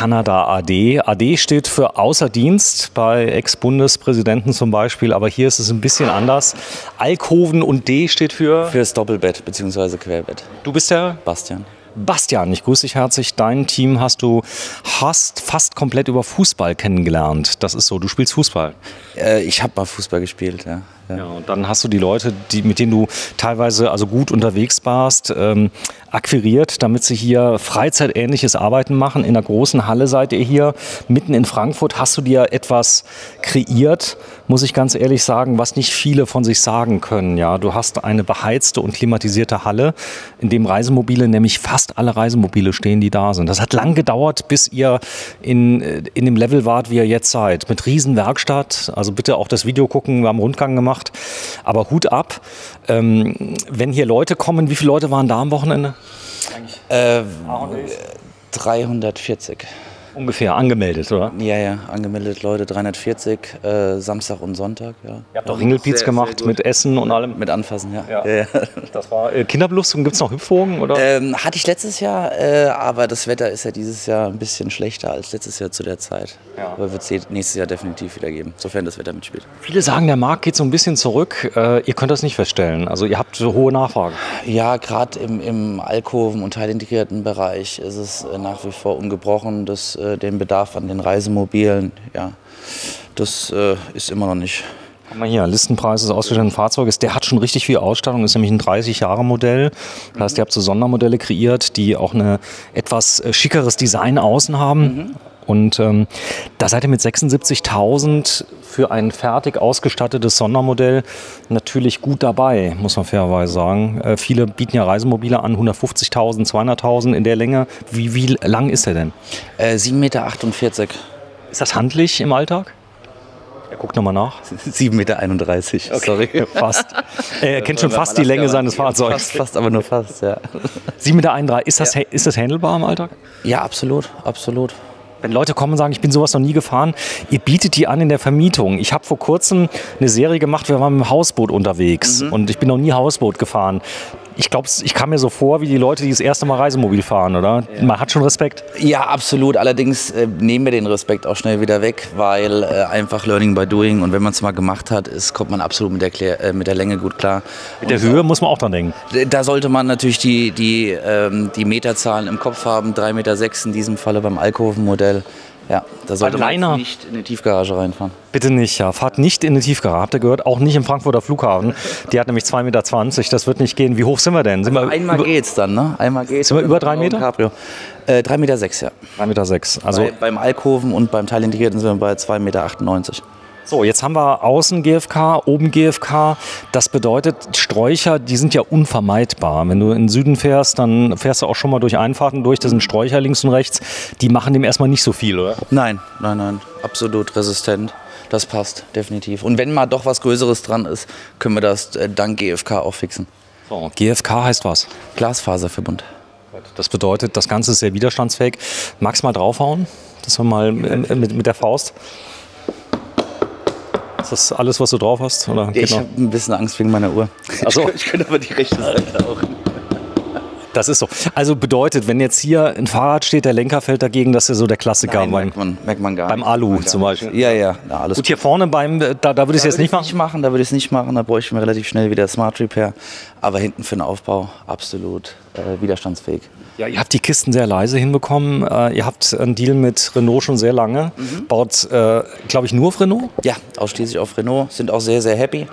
Kanada AD. AD steht für Außer Dienst bei Ex-Bundespräsidenten zum Beispiel, aber hier ist es ein bisschen anders. Alkoven und D steht für? Für das Doppelbett bzw. Querbett. Du bist der? Bastian. Bastian, ich grüße dich herzlich. Dein Team hast du fast komplett über Fußball kennengelernt. Das ist so, du spielst Fußball. Ich habe mal Fußball gespielt, ja. Ja, und dann hast du die Leute, mit denen du teilweise also gut unterwegs warst, akquiriert, damit sie hier freizeitähnliches Arbeiten machen. In der großen Halle seid ihr hier, mitten in Frankfurt. Hast du dir etwas kreiert, muss ich ganz ehrlich sagen, was nicht viele von sich sagen können. Ja, du hast eine beheizte und klimatisierte Halle, in dem Reisemobile, nämlich fast alle Reisemobile stehen, die da sind. Das hat lang gedauert, bis ihr in dem Level wart, wie ihr jetzt seid. Mit Riesenwerkstatt, also bitte auch das Video gucken, wir haben Rundgang gemacht. Aber Hut ab, wenn hier Leute kommen, wie viele Leute waren da am Wochenende? 340. Ungefähr angemeldet, oder? Ja, angemeldet Leute, 340, Samstag und Sonntag, ja. Ihr habt auch Ringelpiez gemacht sehr mit Essen und allem? Mit Anfassen, ja. Das war Kinderbelustung, gibt es noch Hüpfwogen, oder? Hatte ich letztes Jahr, aber das Wetter ist ja dieses Jahr ein bisschen schlechter als letztes Jahr zu der Zeit. Ja. Aber wird es nächstes Jahr definitiv wieder geben, sofern das Wetter mitspielt. Viele sagen, der Markt geht so ein bisschen zurück. Ihr könnt das nicht feststellen. Also ihr habt so hohe Nachfrage. Ja, gerade im Alkoven- und teilintegrierten Bereich ist es nach wie vor ungebrochen, dass den Bedarf an den Reisemobilen, ja, das ist immer noch nicht. Guck mal hier, Listenpreis des ausgestatteten Fahrzeuges, der hat schon richtig viel Ausstattung, ist nämlich ein 30-Jahre-Modell. Das heißt, ihr habt so Sondermodelle kreiert, die auch ein etwas schickeres Design außen haben. Und da seid ihr mit 76.000 für ein fertig ausgestattetes Sondermodell natürlich gut dabei, muss man fairerweise sagen. Viele bieten ja Reisemobile an, 150.000, 200.000 in der Länge. Wie lang ist der denn? 7,48 Meter. Ist das handlich im Alltag? Er guckt nochmal nach. 7,31 Meter. Okay. Sorry, fast. Er kennt schon fast die Länge seines Fahrzeugs. Fast, aber nur fast, ja. 7,31 Meter. Ist das handelbar im Alltag? Ja, absolut. Wenn Leute kommen und sagen, ich bin sowas noch nie gefahren, ihr bietet die an in der Vermietung. Ich habe vor kurzem eine Serie gemacht, wir waren mit dem Hausboot unterwegs und ich bin noch nie Hausboot gefahren. Ich glaube, ich kam mir so vor, wie die Leute, die das erste Mal Reisemobil fahren, oder? Ja. Man hat schon Respekt. Ja, absolut. Allerdings nehmen wir den Respekt auch schnell wieder weg, weil einfach Learning by Doing, und wenn man es mal gemacht hat, kommt man absolut mit der Länge gut klar. Mit der Höhe muss man auch dran denken. Da sollte man natürlich die Meterzahlen im Kopf haben. 3,6 Meter in diesem Falle beim Alkoven-Modell. Ja, da sollte man nicht in eine Tiefgarage reinfahren. Bitte nicht, ja. Fahrt nicht in eine Tiefgarage. Habt ihr gehört? Auch nicht im Frankfurter Flughafen. Die hat nämlich 2,20 Meter. Das wird nicht gehen. Wie hoch sind wir denn? Einmal geht's dann, ne? Sind wir über 3 Meter? 3,6 Meter, ja. 3,6 Meter. Also beim Alkoven und beim Teilintegrierten sind wir bei 2,98 Meter. So, jetzt haben wir außen GFK, oben GFK. Das bedeutet, Sträucher, die sind ja unvermeidbar. Wenn du in den Süden fährst, dann fährst du auch schon mal durch Einfahrten durch. Das sind Sträucher links und rechts. Die machen dem erstmal nicht so viel, oder? Nein. Absolut resistent. Das passt, definitiv. Und wenn mal doch was Größeres dran ist, können wir das dank GFK auch fixen. So, GFK heißt was? Glasfaserverbund. Das bedeutet, das Ganze ist sehr widerstandsfähig. Magst du mal draufhauen? Das wir mal mit der Faust. Ist das alles, was du drauf hast? Oder? Ja, ich habe ein bisschen Angst wegen meiner Uhr. Also, ich könnte aber die rechte Seite auch. Das ist so. Also bedeutet, wenn jetzt hier ein Fahrrad steht, der Lenker fällt dagegen, das ist ja so der Klassiker. Nein, merkt man gar nicht. Beim Alu zum Beispiel. Ja, alles gut. Hier vorne da würde ich es jetzt nicht machen? Da würde ich es nicht machen. Da bräuchte ich mir relativ schnell wieder Smart Repair. Aber hinten für den Aufbau absolut widerstandsfähig. Ja, ihr habt die Kisten sehr leise hinbekommen. Ihr habt einen Deal mit Renault schon sehr lange. Baut, glaube ich, nur auf Renault? Ja, ausschließlich auf Renault. Sind auch sehr, sehr happy.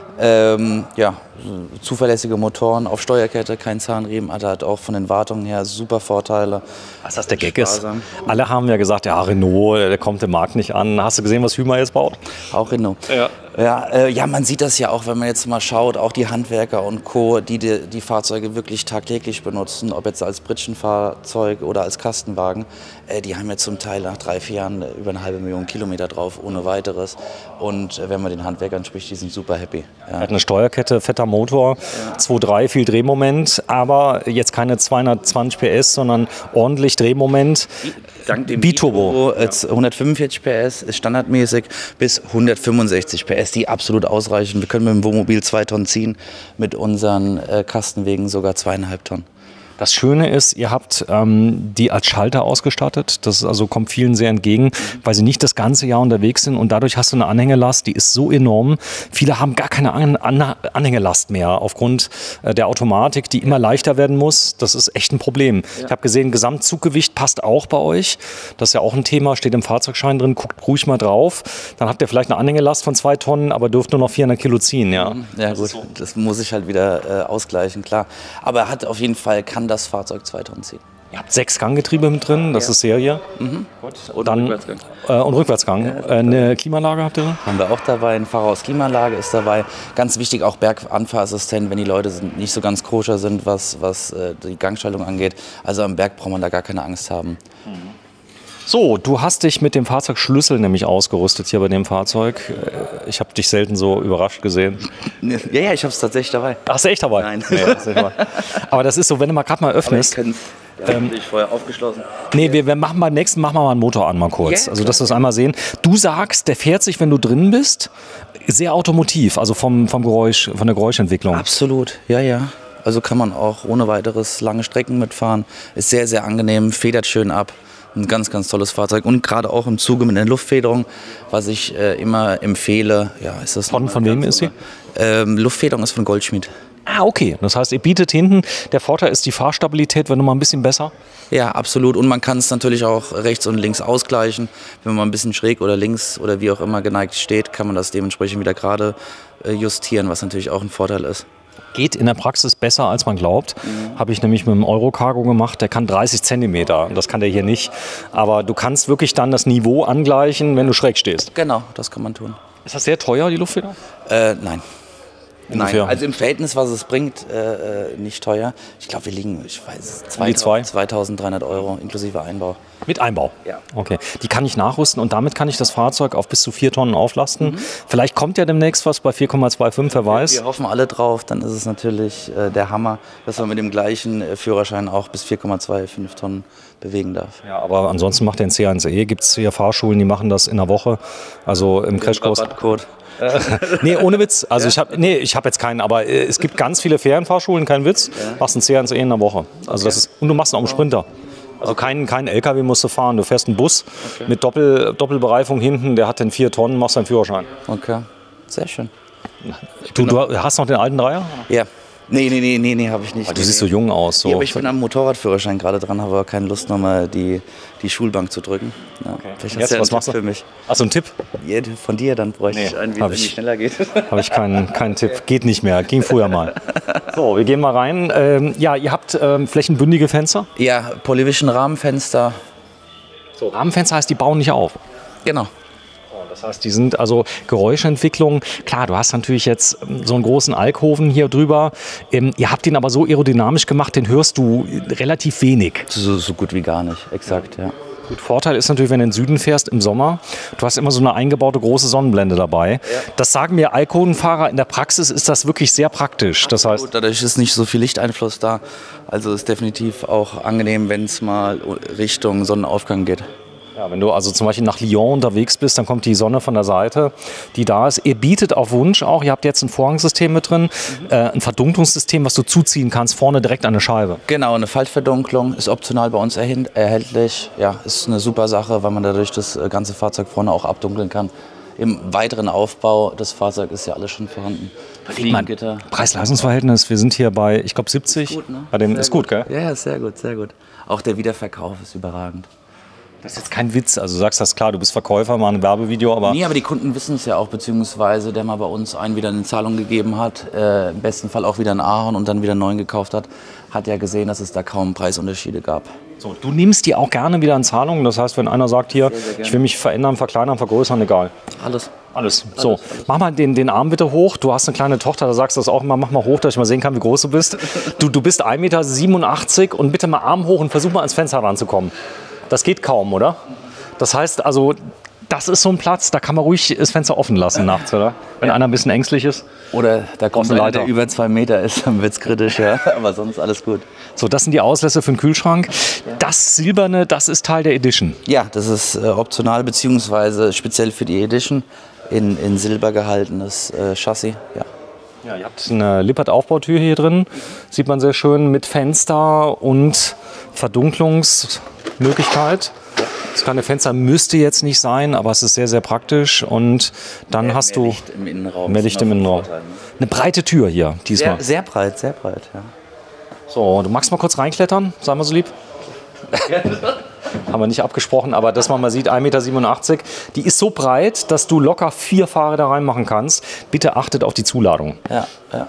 Zuverlässige Motoren auf Steuerkette, kein Zahnriemen, hat auch von den Wartungen her super Vorteile. Was das der Gag ist? Alle haben ja gesagt, ja, Renault, der kommt im Markt nicht an. Hast du gesehen, was Hymer jetzt baut? Auch Renault. Ja, man sieht das ja auch, wenn man jetzt mal schaut, auch die Handwerker und Co., die Fahrzeuge wirklich tagtäglich benutzen, ob jetzt als Pritschenfahrzeug oder als Kastenwagen, die haben ja zum Teil nach 3-4 Jahren über 500.000 Kilometer drauf, ohne weiteres. Und wenn man den Handwerkern spricht, die sind super happy. Ja. Er hat eine Steuerkette, fetter Motor, 2,3, viel Drehmoment, aber jetzt keine 220 PS, sondern ordentlich Drehmoment. Dank dem Biturbo 145 PS ist standardmäßig bis 165 PS, die absolut ausreichen. Wir können mit dem Wohnmobil 2 Tonnen ziehen, mit unseren Kastenwegen sogar 2,5 Tonnen. Das Schöne ist, ihr habt die als Schalter ausgestattet. Das also kommt vielen sehr entgegen, weil sie nicht das ganze Jahr unterwegs sind und dadurch hast du eine Anhängelast, die ist so enorm. Viele haben gar keine Anhängelast mehr aufgrund der Automatik, die immer leichter werden muss. Das ist echt ein Problem. Ja. Ich habe gesehen, Gesamtzuggewicht passt auch bei euch. Das ist ja auch ein Thema, steht im Fahrzeugschein drin. Guckt ruhig mal drauf. Dann habt ihr vielleicht eine Anhängelast von 2 Tonnen, aber dürft nur noch 400 Kilo ziehen. Ja, ja gut, das muss ich halt wieder ausgleichen, klar. Aber er hat auf jeden Fall, kann das Fahrzeug 2 Tonnen ziehen. Ihr habt 6 Ganggetriebe mit drin, das ist Serie. Und dann Rückwärtsgang. Und Rückwärtsgang. Ja, eine Klimaanlage habt ihr? Haben wir auch dabei, ein Fahrerhaus-Klimaanlage ist dabei. Ganz wichtig auch Berganfahrassistent, wenn die Leute nicht so ganz koscher sind, was die Gangschaltung angeht. Also am Berg braucht man da gar keine Angst haben. So, du hast dich mit dem Fahrzeugschlüssel nämlich ausgerüstet hier bei dem Fahrzeug. Ich habe dich selten so überrascht gesehen. Ja, ich habe es tatsächlich dabei. Hast du echt dabei? Nein. Nee, das ist nicht dabei. Aber das ist so, wenn du mal gerade mal öffnest. Ich vorher aufgeschlossen. Nee, wir machen beim nächsten machen wir mal einen Motor an, mal kurz. Ja, also, dass wir es einmal sehen. Du sagst, der fährt sich, wenn du drin bist, sehr automotiv, also vom Geräusch, von der Geräuschentwicklung. Absolut, ja. Also kann man auch ohne weiteres lange Strecken mitfahren. Ist sehr, sehr angenehm, federt schön ab. Ein ganz, ganz tolles Fahrzeug und gerade auch im Zuge mit der Luftfederung, was ich immer empfehle. Ja, ist das von wem ist sie? Luftfederung ist von Goldschmied. Ah, okay. Das heißt, ihr bietet hinten, der Vorteil ist die Fahrstabilität, wenn du mal ein bisschen besser. Ja, absolut. Und man kann es natürlich auch rechts und links ausgleichen. Wenn man ein bisschen schräg oder links oder wie auch immer geneigt steht, kann man das dementsprechend wieder gerade justieren, was natürlich auch ein Vorteil ist. Geht in der Praxis besser, als man glaubt. Habe ich nämlich mit dem Eurocargo gemacht. Der kann 30 Zentimeter. Das kann der hier nicht. Aber du kannst wirklich dann das Niveau angleichen, wenn du schräg stehst. Genau, das kann man tun. Ist das sehr teuer, die Luftfeder? Nein. Nein, also im Verhältnis, was es bringt, nicht teuer. Ich glaube, wir liegen, 2.300 € inklusive Einbau. Mit Einbau? Ja. Okay. Die kann ich nachrüsten und damit kann ich das Fahrzeug auf bis zu 4 Tonnen auflasten. Vielleicht kommt ja demnächst was bei 4,25, wer weiß. Wir hoffen alle drauf, dann ist es natürlich der Hammer, dass man mit dem gleichen Führerschein auch bis 4,25 Tonnen bewegen darf. Ja, aber ansonsten macht der C1E, gibt es hier Fahrschulen, die machen das in der Woche, also im Crashkurs. Rabattcode. Nee, ohne Witz. Also ja? ich hab jetzt keinen, aber es gibt ganz viele Ferienfahrschulen, kein Witz. Ja. Machst einen C1E in der Woche. Also das ist, und du machst ihn auch einen Sprinter. Also kein LKW musst du fahren. Du fährst einen Bus mit Doppelbereifung hinten, der hat den 4 Tonnen, machst deinen Führerschein. Okay, sehr schön. Du hast noch den alten Dreier? Ja. Nee, habe ich nicht. Aber du siehst so jung aus. So. Ja, aber ich bin am Motorradführerschein gerade dran, habe aber keine Lust, nochmal die Schulbank zu drücken. Ja, okay. Jetzt, was machst du? Für mich. Hast du einen Tipp? Von dir, dann bräuchte ich einen, wie es schneller geht. Habe ich keinen Tipp. Geht nicht mehr, ging früher mal. So, wir gehen mal rein. Ja, ihr habt flächenbündige Fenster? Ja, Polyvision Rahmenfenster. So, Rahmenfenster heißt, die bauen nicht auf? Genau. Das heißt, die sind also Geräuschentwicklung. Klar, du hast natürlich jetzt so einen großen Alkoven hier drüber. Ihr habt ihn aber so aerodynamisch gemacht, den hörst du relativ wenig. So gut wie gar nicht, exakt, ja. Gut, Vorteil ist natürlich, wenn du in den Süden fährst im Sommer, du hast immer so eine eingebaute große Sonnenblende dabei. Ja. Das sagen mir Alkovenfahrer, in der Praxis ist das wirklich sehr praktisch. Das heißt, dadurch ist nicht so viel Lichteinfluss da. Also ist definitiv auch angenehm, wenn es mal Richtung Sonnenaufgang geht. Ja, wenn du also zum Beispiel nach Lyon unterwegs bist, dann kommt die Sonne von der Seite, die da ist. Ihr bietet auf Wunsch auch, ihr habt jetzt ein Vorhangssystem mit drin, ein Verdunklungssystem, was du zuziehen kannst, vorne direkt an eine Scheibe. Genau, eine Faltverdunklung ist optional bei uns erhältlich. Ja, ist eine super Sache, weil man dadurch das ganze Fahrzeug vorne auch abdunkeln kann. Im weiteren Aufbau des Fahrzeugs ist ja alles schon vorhanden. Fliegengitter. Preis-Leistungs-Verhältnis, wir sind hier bei, ich glaube, 70. Ist gut, ne? Bei dem, ist gut, gell? Ja, sehr gut, sehr gut. Auch der Wiederverkauf ist überragend. Das ist jetzt kein Witz, also du sagst das klar, du bist Verkäufer, mal ein Werbevideo, aber... Nee, aber die Kunden wissen es ja auch, beziehungsweise der mal bei uns einen wieder eine Zahlung gegeben hat, im besten Fall auch wieder einen Ahorn und dann wieder einen neuen gekauft hat ja gesehen, dass es da kaum Preisunterschiede gab. So, du nimmst die auch gerne wieder in Zahlung, das heißt, wenn einer sagt, hier, ich will mich verändern, verkleinern, vergrößern, egal. Alles. So, mach mal den Arm bitte hoch. Du hast eine kleine Tochter, da sagst du das auch immer, mach mal hoch, dass ich mal sehen kann, wie groß du bist. Du bist 1,87 Meter und bitte mal Arm hoch und versuch mal ans Fenster ranzukommen. Das geht kaum, oder? Das heißt also, das ist so ein Platz, da kann man ruhig das Fenster offen lassen nachts, oder? Wenn einer ein bisschen ängstlich ist. Oder da kommt einer, der über 2 Meter ist, dann wird es kritisch, ja. Aber sonst alles gut. So, das sind die Auslässe für den Kühlschrank. Das Silberne, das ist Teil der Edition. Ja, das ist optional, beziehungsweise speziell für die Edition in Silber gehaltenes Chassis, ja. Ja, ihr habt eine Lippert-Aufbautür hier drin, sieht man sehr schön, mit Fenster und Verdunklungsmöglichkeit. Das kleine Fenster müsste jetzt nicht sein, aber es ist sehr, sehr praktisch. Und dann hast du Licht im Innenraum. Mehr Licht im Innenraum. Eine breite Tür hier diesmal. Sehr breit, ja. So, du magst mal kurz reinklettern, sei mal so lieb. Haben wir nicht abgesprochen, aber dass man mal sieht, 1,87 Meter. Die ist so breit, dass du locker 4 Fahrer da reinmachen kannst. Bitte achtet auf die Zuladung. Ja.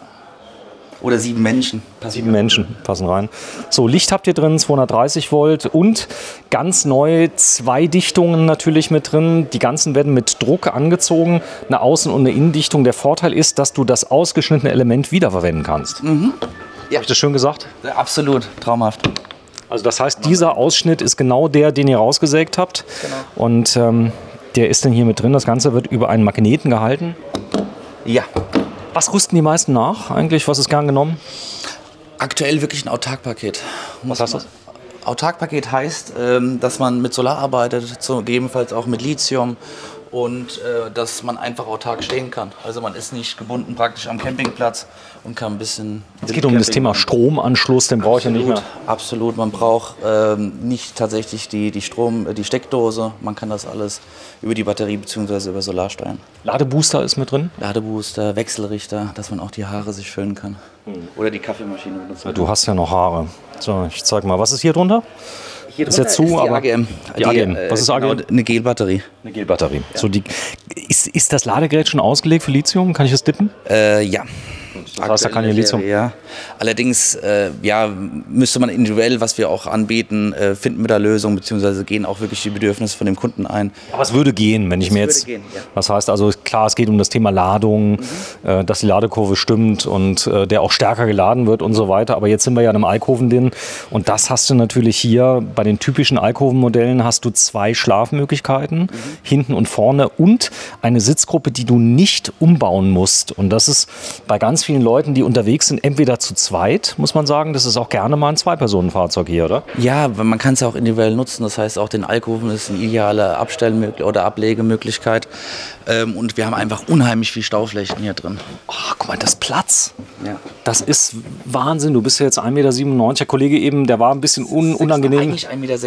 Oder 7 Menschen. 7 Menschen passen rein. So, Licht habt ihr drin, 230 Volt und ganz neu 2 Dichtungen natürlich mit drin. Die ganzen werden mit Druck angezogen, eine Außen- und eine Innendichtung. Der Vorteil ist, dass du das ausgeschnittene Element wiederverwenden kannst. Ja. Habe ich das schön gesagt? Ja, absolut, traumhaft. Also das heißt, dieser Ausschnitt ist genau der, den ihr rausgesägt habt. Genau. Und der ist dann hier mit drin. Das Ganze wird über einen Magneten gehalten. Ja. Was rüsten die meisten nach eigentlich? Was ist gern genommen? Aktuell wirklich ein Autarkpaket. Was heißt das? Autarkpaket heißt, dass man mit Solar arbeitet, gegebenenfalls auch mit Lithium und dass man einfach autark stehen kann. Also man ist nicht gebunden praktisch am Campingplatz und kann ein bisschen... Es geht um das Thema Stromanschluss, den brauche ich ja nicht mehr. Absolut, man braucht nicht tatsächlich die Steckdose, man kann das alles über die Batterie bzw. über Solar steuern. Ladebooster ist mit drin? Ladebooster, Wechselrichter, dass man auch die Haare sich füllen kann. Oder die Kaffeemaschine benutzen. Du hast ja noch Haare. So, ich zeig mal, was ist hier drunter? Hier ist jetzt zu, ist die aber AGM. Die AGM. Was ist AGM? Genau, eine Gelbatterie. Eine Gelbatterie. Ja. So, ist das Ladegerät schon ausgelegt für Lithium? Kann ich das dippen? Ja. Das heißt, da kann hier Lithium. Ja. Allerdings müsste man individuell, was wir auch anbieten, finden wir da Lösungen, beziehungsweise gehen auch wirklich die Bedürfnisse von dem Kunden ein. Aber es würde gehen, wenn ich mir jetzt... Gehen, ja. Das heißt also, klar, es geht um das Thema Ladung, dass die Ladekurve stimmt und der auch stärker geladen wird und so weiter. Aber jetzt sind wir ja in einem Alkoven drin und das hast du natürlich hier, bei den typischen Alkoven-Modellen hast du 2 Schlafmöglichkeiten, hinten und vorne und eine Sitzgruppe, die du nicht umbauen musst. Und das ist bei ganz vielen Leuten, die unterwegs sind, entweder zu zweit, muss man sagen, das ist auch gerne mal ein 2-Personen-Fahrzeug hier, oder? Ja, man kann es ja auch individuell nutzen, das heißt auch den Alkoven ist eine ideale oder Ablegemöglichkeit und wir haben einfach unheimlich viel Stauflächen hier drin. Oh, guck mal, das Platz. Ja. Das ist Wahnsinn, du bist ja jetzt 1,97 Meter, der Kollege eben, der war ein bisschen unangenehm. Eigentlich 1,86 Meter.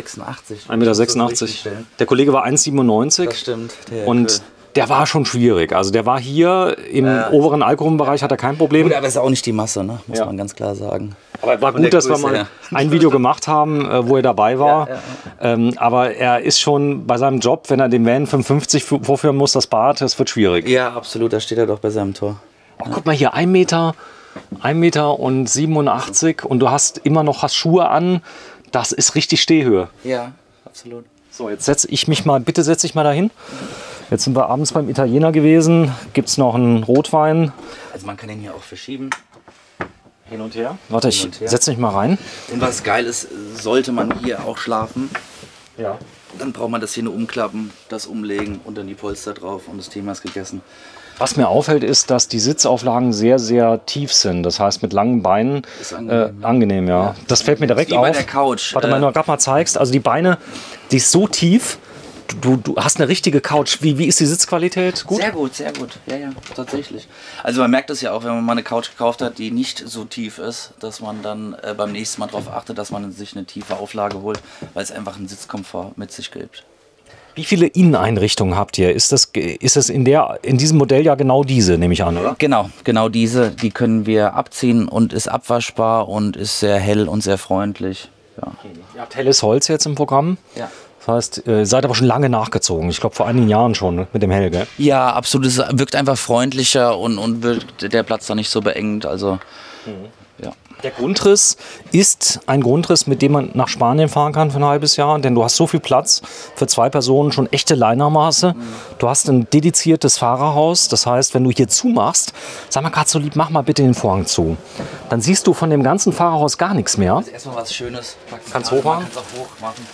1,86 Meter. Der Kollege war 1,97 Meter. Das stimmt. Und der war schon schwierig. Also der war hier im oberen Alkoholbereich, hat er kein Problem. Gut, aber es ist auch nicht die Masse, ne? Muss man ganz klar sagen. Aber war gut, dass wir mal ein Video gemacht haben, wo er dabei war. Aber er ist schon bei seinem Job, wenn er den Van 55 vorführen muss, das Bad, das wird schwierig. Ja, absolut, da steht er doch bei seinem Tor. Oh, guck mal hier, 1,87 Meter und du hast immer noch Schuhe an. Das ist richtig Stehhöhe. Ja, absolut. So, jetzt setze ich mich mal, bitte setze ich mal dahin. Jetzt sind wir abends beim Italiener gewesen. Gibt es noch einen Rotwein? Also man kann den hier auch verschieben. Hin und her. Warte, ich setze mich mal rein. Und was geil ist, sollte man hier auch schlafen, ja, dann braucht man das hier nur umklappen, das umlegen und dann die Polster drauf und das Thema ist gegessen. Was mir auffällt, ist, dass die Sitzauflagen sehr, sehr tief sind. Das heißt, mit langen Beinen ist angenehm, angenehm, ja. Das fällt mir direkt auf. Wie bei der Couch. Warte mal, wenn du gerade mal zeigst. Also die Beine, die ist so tief. Du hast eine richtige Couch. Wie ist die Sitzqualität? Gut? Sehr gut, sehr gut. Ja, tatsächlich. Also man merkt es ja auch, wenn man mal eine Couch gekauft hat, die nicht so tief ist, dass man dann beim nächsten Mal darauf achtet, dass man sich eine tiefe Auflage holt, weil es einfach einen Sitzkomfort mit sich gibt. Wie viele Inneneinrichtungen habt ihr? Ist das in diesem Modell ja genau diese, nehme ich an, oder? Genau diese. Die können wir abziehen und ist abwaschbar und ist sehr hell und sehr freundlich. Ja. Ihr habt helles Holz jetzt im Programm. Ja. Das heißt, ihr seid aber schon lange nachgezogen. Ich glaube, vor einigen Jahren schon, ne? Mit dem Hell, gell? Ja, absolut. Es wirkt einfach freundlicher und wirkt der Platz da nicht so beengt. Also, ja. Der Grundriss ist ein Grundriss, mit dem man nach Spanien fahren kann für ein halbes Jahr. Denn du hast so viel Platz für 2 Personen, schon echte Leinermaße. Du hast ein dediziertes Fahrerhaus. Das heißt, wenn du hier zumachst, sag mal gerade so lieb, mach mal bitte den Vorhang zu. Dann siehst du von dem ganzen Fahrerhaus gar nichts mehr. Also erstmal was Schönes. Kannst hochmachen? Kannst auch hoch machen.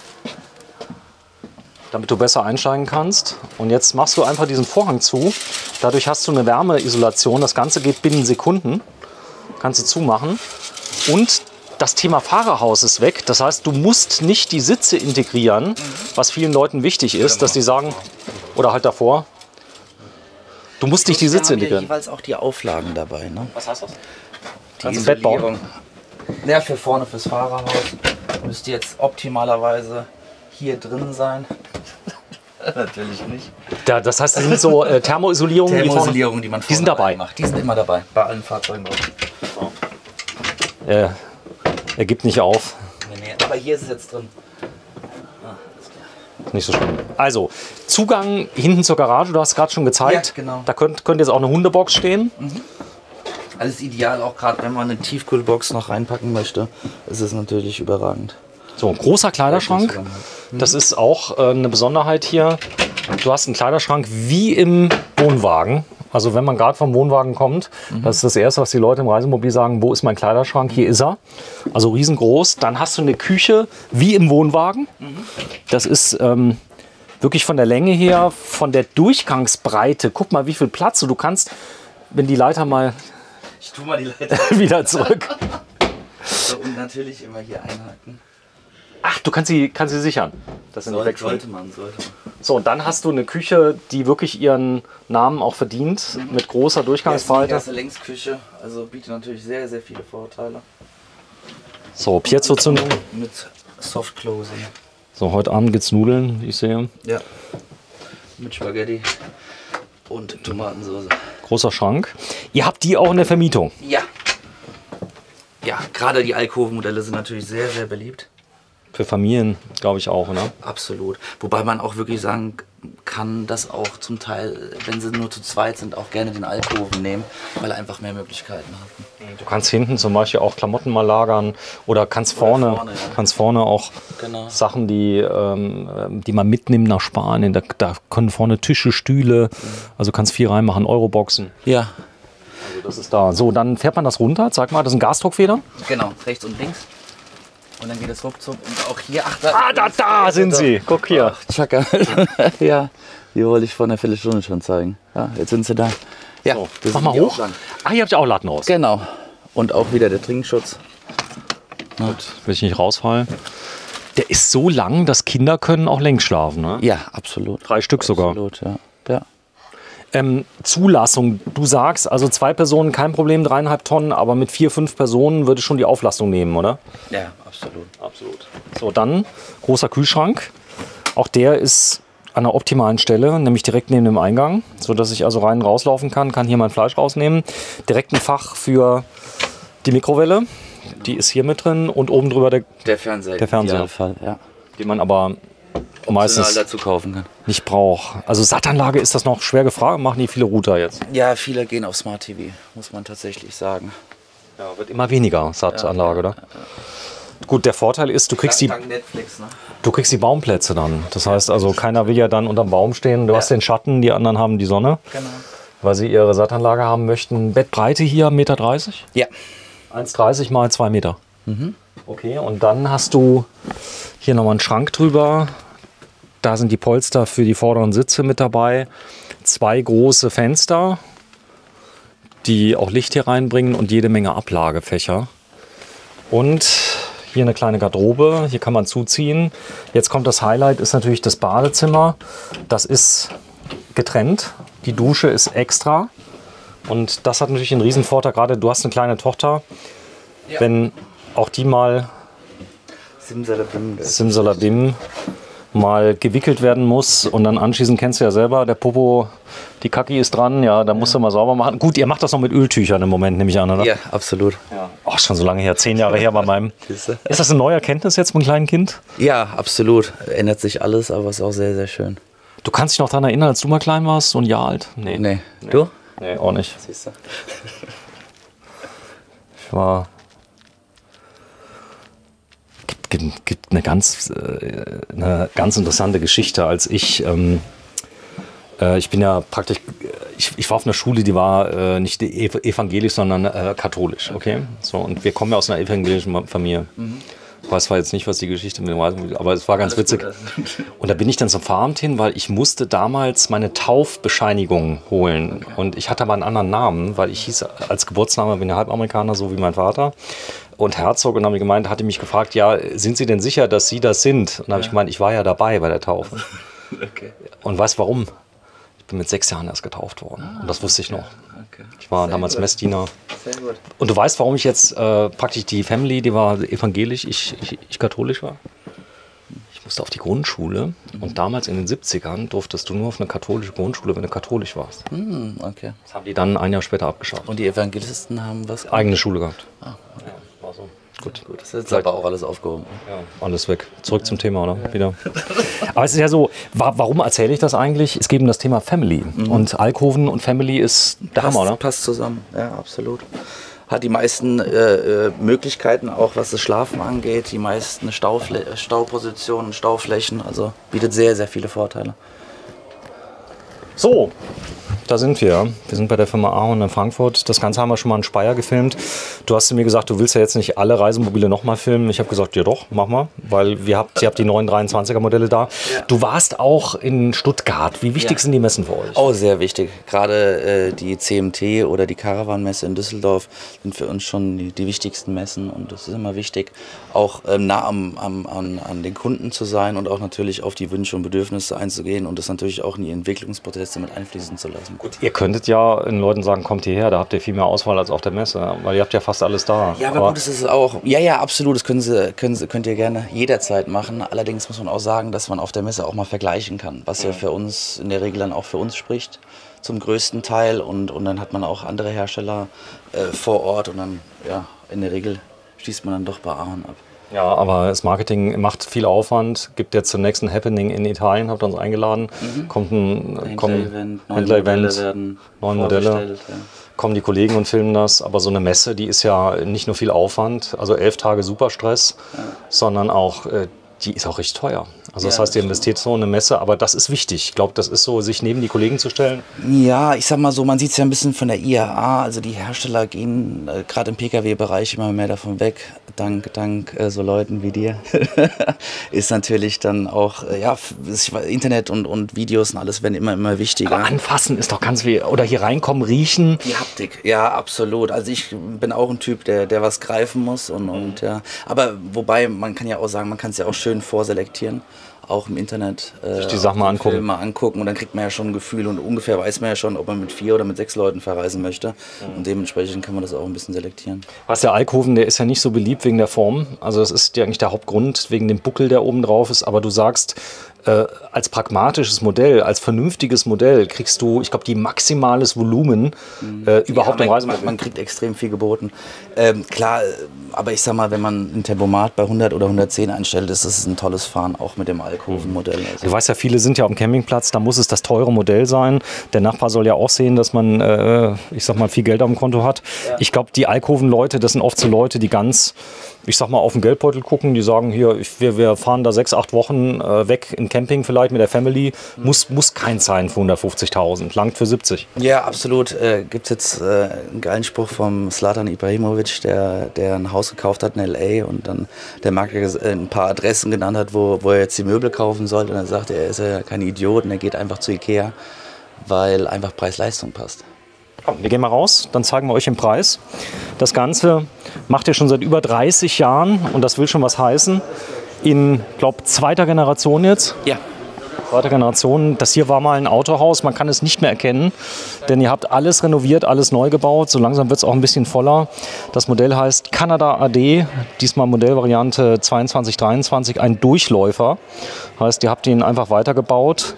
Damit du besser einsteigen kannst. Und jetzt machst du einfach diesen Vorhang zu. Dadurch hast du eine Wärmeisolation. Das Ganze geht binnen Sekunden. Kannst du zumachen. Und das Thema Fahrerhaus ist weg. Das heißt, du musst nicht die Sitze integrieren, was vielen Leuten wichtig ist, dass die sagen, oder halt davor, Du musst nicht die Sitze integrieren. integrieren. Jeweils auch die Auflagen dabei. Ne? Was heißt das? Die Kannst du ein Bett bauen? Isolierung. Ja, für vorne fürs Fahrerhaus müsste jetzt optimalerweise hier drin sein. Natürlich nicht. Das heißt, das sind so Thermoisolierungen, Thermoisolierungen, die man die sind dabei. macht. Die sind immer dabei, bei allen Fahrzeugen drauf. Er gibt nicht auf. Nee, aber hier ist es jetzt drin. Nicht so schlimm. Also, Zugang hinten zur Garage, du hast gerade schon gezeigt. Ja, genau. Da könnte jetzt auch eine Hundebox stehen. Alles ideal, auch gerade wenn man eine Tiefkühlbox noch reinpacken möchte, ist es natürlich überragend. So, ein großer Kleiderschrank. Das ist auch eine Besonderheit hier. Du hast einen Kleiderschrank wie im Wohnwagen. Also wenn man gerade vom Wohnwagen kommt, das ist das Erste, was die Leute im Reisemobil sagen, wo ist mein Kleiderschrank? Hier ist er. Also riesengroß. Dann hast du eine Küche wie im Wohnwagen. Das ist wirklich von der Länge her, von der Durchgangsbreite. Guck mal, wie viel Platz du kannst, wenn die Leiter mal Ich tue mal die Leiter wieder zurück. so, und natürlich immer hier einhaken. Ach, du kannst sie sichern. Das sind nicht Sollte man. So, und dann hast du eine Küche, die wirklich ihren Namen auch verdient, mit großer Das ist Durchgangsbreite. eine Längsküche, also bietet natürlich sehr, sehr viele Vorteile. So, Piezo-Zündung. Mit Soft Closing. So, heute Abend gibt's Nudeln, wie ich sehe. Ja. Mit Spaghetti und Tomatensauce. Großer Schrank. Ihr habt die auch in der Vermietung. Ja. Ja, gerade die Alkovenmodelle sind natürlich sehr, sehr beliebt. Für Familien, glaube ich auch, ne? Absolut. Wobei man auch wirklich sagen kann, dass auch zum Teil, wenn sie nur zu zweit sind, auch gerne den Alkoven nehmen, weil er einfach mehr Möglichkeiten hat. Du kannst hinten zum Beispiel auch Klamotten mal lagern oder kannst vorne, auch Genau. Sachen, die man mitnimmt nach Spanien. Da können vorne Tische, Stühle, also kannst viel reinmachen, Euroboxen. Ja. Also das ist da. So, dann fährt man das runter. Sag mal, das sind Gasdruckfedern. Genau, rechts und links. Und dann geht es ruckzuck. Und auch hier, Da sind sie. Guck hier. Ach, Chaka. Ja, die wollte ich vor einer Viertelstunde schon zeigen. Ja, jetzt sind sie da. Ja, So, das mach sind mal die hoch. Auflagen. Ah, hier habt ihr auch Latten raus. Genau. Und auch wieder der Trinkschutz. Gut, will ich nicht rausfallen. Der ist so lang, dass Kinder können auch längs schlafen, ne? Ja, absolut. 3 Stück sogar. Absolut, ja. Ja. Zulassung, du sagst, also 2 Personen kein Problem, 3,5 Tonnen, aber mit 4, 5 Personen würde schon die Auflastung nehmen, oder? Ja, absolut. Absolut. So, dann großer Kühlschrank. Auch der ist an einer optimalen Stelle, nämlich direkt neben dem Eingang, sodass ich also rein und rauslaufen kann hier mein Fleisch rausnehmen. Direkt ein Fach für die Mikrowelle, die ist hier mit drin und oben drüber Der Fernseher. Der Fernseher. Idealfall, ja. den man aber meistens dazu kaufen kann. nicht braucht. Also SAT-Anlage ist das noch schwer gefragt, machen die viele Router jetzt. Ja, viele gehen auf Smart TV, muss man tatsächlich sagen. Ja, wird immer weniger SAT-Anlage, oder? Gut, der Vorteil ist, du kriegst Dank Netflix, ne? die Baumplätze dann. Das heißt also, keiner will ja dann unterm Baum stehen. Du hast den Schatten, die anderen haben die Sonne. Genau. Weil sie ihre SAT-Anlage haben möchten. Bettbreite hier 1,30 Meter? Ja. 1,30 mal 2 Meter. Okay, und dann hast du hier nochmal einen Schrank drüber. Da sind die Polster für die vorderen Sitze mit dabei. 2 große Fenster, die auch Licht hier reinbringen und jede Menge Ablagefächer. Und hier eine kleine Garderobe, hier kann man zuziehen. Jetzt kommt das Highlight, ist natürlich das Badezimmer. Das ist getrennt, die Dusche ist extra. Und das hat natürlich einen riesen Vorteil, gerade du hast eine kleine Tochter. Ja. Wenn auch die mal Simsalabim mal gewickelt werden muss und dann anschließend, kennst du ja selber, der Popo, die Kacki ist dran, ja, da musst du mal sauber machen. Gut, ihr macht das noch mit Öltüchern im Moment, nehme ich an, oder? Ja, absolut. Ja. Oh, schon so lange her, 10 Jahre her bei meinem. Ist das eine neue Erkenntnis jetzt mit einem kleinen Kind? Ja, absolut. Ändert sich alles, aber ist auch sehr, sehr schön. Du kannst dich noch daran erinnern, als du mal klein warst, so ein Jahr alt? Nee. Du? Nee, auch nicht. Siehst du? Ich war... Gibt eine ganz interessante Geschichte, als ich bin ja praktisch, ich war auf einer Schule, die war nicht evangelisch, sondern katholisch, okay? So, und wir kommen ja aus einer evangelischen Familie. Ich weiß zwar jetzt nicht, was die Geschichte mit dem Reisen, aber es war ganz witzig. Und da bin ich dann zum Pfarramt hin, weil ich musste damals meine Taufbescheinigung holen. Und ich hatte aber einen anderen Namen, weil ich hieß als Geburtsname, bin ja Halbamerikaner, so wie mein Vater. Und Herzog, und hatte mich gefragt, ja, sind Sie denn sicher, dass Sie das sind? Und dann habe ich gemeint, ich war ja dabei bei der Taufe. Okay. Und weißt warum? bin mit 6 Jahren erst getauft worden. Und das wusste ich noch. Okay. Ich war damals Messdiener. Sehr gut. Und du weißt, warum ich jetzt praktisch die Family, die war evangelisch, ich katholisch war? Ich musste auf die Grundschule und damals in den 70ern durftest du nur auf eine katholische Grundschule, wenn du katholisch warst. Okay. Das haben die dann ein Jahr später abgeschafft. Und die Evangelisten haben was? Eigene Schule gehabt. Okay. Ja, war so. Gut. Das ist jetzt aber auch alles aufgehoben. Ja, alles weg. Zurück zum Thema, oder? Ja. Wieder. Aber es ist ja so, warum erzähle ich das eigentlich? Es geht um das Thema Family. Und Alkoven und Family ist der Hammer, oder? Passt zusammen, ja, absolut. Hat die meisten Möglichkeiten, auch was das Schlafen angeht, die meisten Staupositionen, Stauflächen, also bietet sehr, sehr viele Vorteile. So, da sind wir. Wir sind bei der Firma Ahorn in Frankfurt. Das Ganze haben wir schon mal in Speyer gefilmt. Du hast mir gesagt, du willst ja jetzt nicht alle Reisemobile nochmal filmen. Ich habe gesagt, ja doch, mach mal, weil ihr habt die neuen 23er Modelle da. Ja. Du warst auch in Stuttgart. Wie wichtig sind die Messen für euch? Oh, sehr wichtig. Gerade die CMT oder die Caravan-Messe in Düsseldorf sind für uns schon die wichtigsten Messen. Und es ist immer wichtig, auch nah an den Kunden zu sein und auch natürlich auf die Wünsche und Bedürfnisse einzugehen und das natürlich auch in die Entwicklungsprozesse mit einfließen zu lassen. Gut, ihr könntet ja den Leuten sagen, kommt hierher, da habt ihr viel mehr Auswahl als auf der Messe, weil ihr habt ja fast alles da. Ja, aber gut, das ist auch, ja, absolut, das könnt ihr gerne jederzeit machen. Allerdings muss man auch sagen, dass man auf der Messe auch mal vergleichen kann, was ja für uns in der Regel dann auch für uns spricht, zum größten Teil. Und dann hat man auch andere Hersteller vor Ort und dann, ja, in der Regel schließt man dann doch bei Ahorn ab. Ja, aber das Marketing macht viel Aufwand. Gibt jetzt zum nächsten Happening in Italien, habt ihr uns eingeladen. Kommt ein Händler-Event, neue Modelle. Ja. Kommen die Kollegen und filmen das. Aber so eine Messe, die ist ja nicht nur viel Aufwand, also 11 Tage Superstress, sondern auch, die ist auch richtig teuer. Also das heißt, ihr investiert so in eine Messe, aber das ist wichtig. Ich glaube, das ist so, sich neben die Kollegen zu stellen. Ja, ich sag mal so, man sieht es ja ein bisschen von der IAA, also die Hersteller gehen gerade im Pkw-Bereich immer mehr davon weg, dank so Leuten wie dir. Ist natürlich dann auch, Internet und Videos und alles werden immer wichtiger. Aber anfassen ist doch ganz viel, oder hier reinkommen, riechen. Die Haptik, ja, absolut. Also ich bin auch ein Typ, der was greifen muss und ja. Aber wobei, man kann ja auch sagen, man kann es ja auch schön vorselektieren. Auch im Internet die Sachen mal angucken. Filme angucken und dann kriegt man ja schon ein Gefühl und ungefähr weiß man ja schon, ob man mit 4 oder mit 6 Leuten verreisen möchte und dementsprechend kann man das auch ein bisschen selektieren. Was der Alkoven, der ist ja nicht so beliebt wegen der Form, also das ist ja eigentlich der Hauptgrund wegen dem Buckel, der oben drauf ist, aber du sagst, als pragmatisches Modell, als vernünftiges Modell kriegst du, ich glaube, die maximales Volumen überhaupt im Reisemobil. Man kriegt extrem viel geboten. Klar, aber ich sag mal, wenn man ein Tempomat bei 100 oder 110 einstellt, ist das ein tolles Fahren, auch mit dem Alkoven-Modell. Also. Du weißt ja, viele sind ja auf dem Campingplatz, da muss es das teure Modell sein. Der Nachbar soll ja auch sehen, dass man, ich sag mal, viel Geld auf dem Konto hat. Ja. Ich glaube, die Alkoven-Leute, das sind oft so Leute, die ganz, ich sag mal, auf den Geldbeutel gucken, die sagen, hier, wir fahren da 6, 8 Wochen weg in Camping vielleicht mit der Family, muss kein sein für 150.000, langt für 70. Ja, absolut. Gibt es jetzt einen geilen Spruch vom Zlatan Ibrahimovic, der ein Haus gekauft hat in L.A. und dann der Makler ein paar Adressen genannt hat, wo er jetzt die Möbel kaufen sollte. Und dann sagte er ist ja kein Idiot und er geht einfach zu Ikea, weil einfach Preis-Leistung passt. Komm, wir gehen mal raus, dann zeigen wir euch den Preis. Das Ganze macht ihr schon seit über 30 Jahren und das will schon was heißen. In, glaube zweiter Generation jetzt. Ja. Zweiter Generation. Das hier war mal ein Autohaus, man kann es nicht mehr erkennen, denn ihr habt alles renoviert, alles neu gebaut. So langsam wird es auch ein bisschen voller. Das Modell heißt Canada AD, diesmal Modellvariante 2223, ein Durchläufer. Heißt, ihr habt ihn einfach weitergebaut.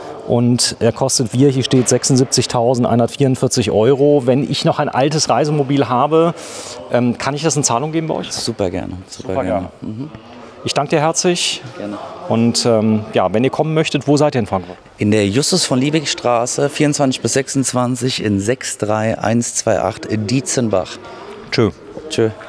Und er kostet, hier steht 76.144 €. Wenn ich noch ein altes Reisemobil habe, kann ich das in Zahlung geben bei euch? Super gerne. Super gerne. Ich danke dir herzlich. Gerne. Und wenn ihr kommen möchtet, wo seid ihr in Frankfurt? In der Justus von Liebig Straße, 24 bis 26 in 63128 Dietzenbach. Tschö. Tschö.